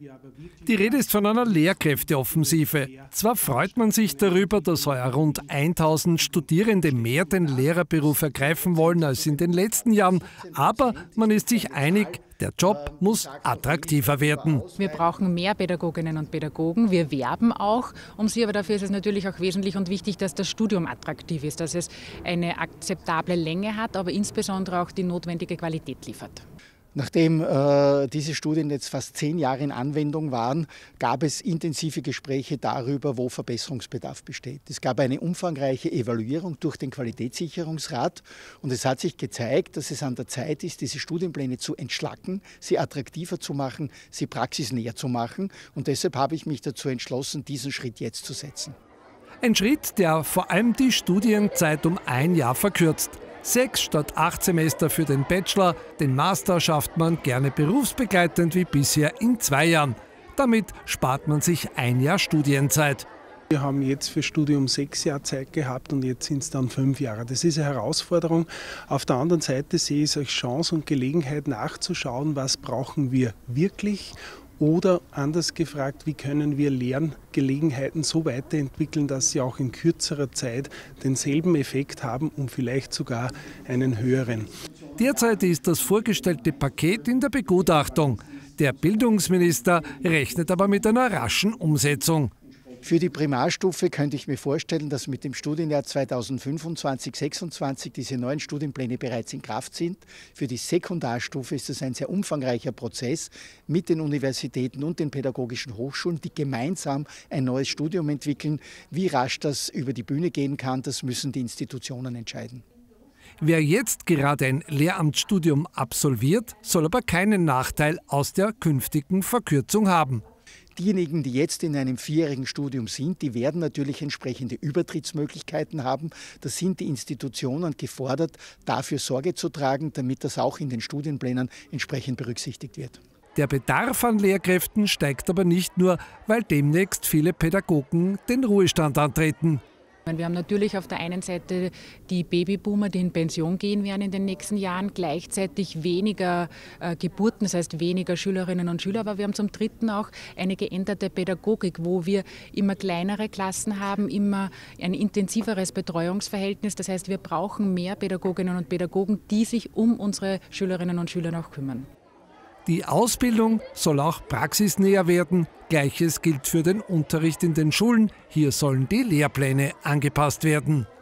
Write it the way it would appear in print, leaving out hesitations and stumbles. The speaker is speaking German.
Die Rede ist von einer Lehrkräfteoffensive. Zwar freut man sich darüber, dass heuer rund 1000 Studierende mehr den Lehrerberuf ergreifen wollen als in den letzten Jahren, aber man ist sich einig, der Job muss attraktiver werden. Wir brauchen mehr Pädagoginnen und Pädagogen. Wir werben auch um sie, aber dafür ist es natürlich auch wesentlich und wichtig, dass das Studium attraktiv ist, dass es eine akzeptable Länge hat, aber insbesondere auch die notwendige Qualität liefert. Nachdem diese Studien jetzt fast 10 Jahre in Anwendung waren, gab es intensive Gespräche darüber, wo Verbesserungsbedarf besteht. Es gab eine umfangreiche Evaluierung durch den Qualitätssicherungsrat und es hat sich gezeigt, dass es an der Zeit ist, diese Studienpläne zu entschlacken, sie attraktiver zu machen, sie praxisnäher zu machen. Und deshalb habe ich mich dazu entschlossen, diesen Schritt jetzt zu setzen. Ein Schritt, der vor allem die Studienzeit um 1 Jahr verkürzt. 6 statt 8 Semester für den Bachelor, den Master schafft man gerne berufsbegleitend wie bisher in 2 Jahren. Damit spart man sich 1 Jahr Studienzeit. Wir haben jetzt für Studium 6 Jahre Zeit gehabt und jetzt sind es dann 5 Jahre. Das ist eine Herausforderung. Auf der anderen Seite sehe ich es als Chance und Gelegenheit nachzuschauen, was brauchen wir wirklich. Oder anders gefragt, wie können wir Lerngelegenheiten so weiterentwickeln, dass sie auch in kürzerer Zeit denselben Effekt haben und vielleicht sogar einen höheren. Derzeit ist das vorgestellte Paket in der Begutachtung. Der Bildungsminister rechnet aber mit einer raschen Umsetzung. Für die Primarstufe könnte ich mir vorstellen, dass mit dem Studienjahr 2025/26 diese neuen Studienpläne bereits in Kraft sind. Für die Sekundarstufe ist es ein sehr umfangreicher Prozess mit den Universitäten und den pädagogischen Hochschulen, die gemeinsam ein neues Studium entwickeln. Wie rasch das über die Bühne gehen kann, das müssen die Institutionen entscheiden. Wer jetzt gerade ein Lehramtsstudium absolviert, soll aber keinen Nachteil aus der künftigen Verkürzung haben. Diejenigen, die jetzt in einem 4-jährigen Studium sind, die werden natürlich entsprechende Übertrittsmöglichkeiten haben. Da sind die Institutionen gefordert, dafür Sorge zu tragen, damit das auch in den Studienplänen entsprechend berücksichtigt wird. Der Bedarf an Lehrkräften steigt aber nicht nur, weil demnächst viele Pädagogen den Ruhestand antreten. Wir haben natürlich auf der einen Seite die Babyboomer, die in Pension gehen werden in den nächsten Jahren, gleichzeitig weniger Geburten, das heißt weniger Schülerinnen und Schüler, aber wir haben zum Dritten auch eine geänderte Pädagogik, wo wir immer kleinere Klassen haben, immer ein intensiveres Betreuungsverhältnis. Das heißt, wir brauchen mehr Pädagoginnen und Pädagogen, die sich um unsere Schülerinnen und Schüler auch kümmern. Die Ausbildung soll auch praxisnäher werden. Gleiches gilt für den Unterricht in den Schulen. Hier sollen die Lehrpläne angepasst werden.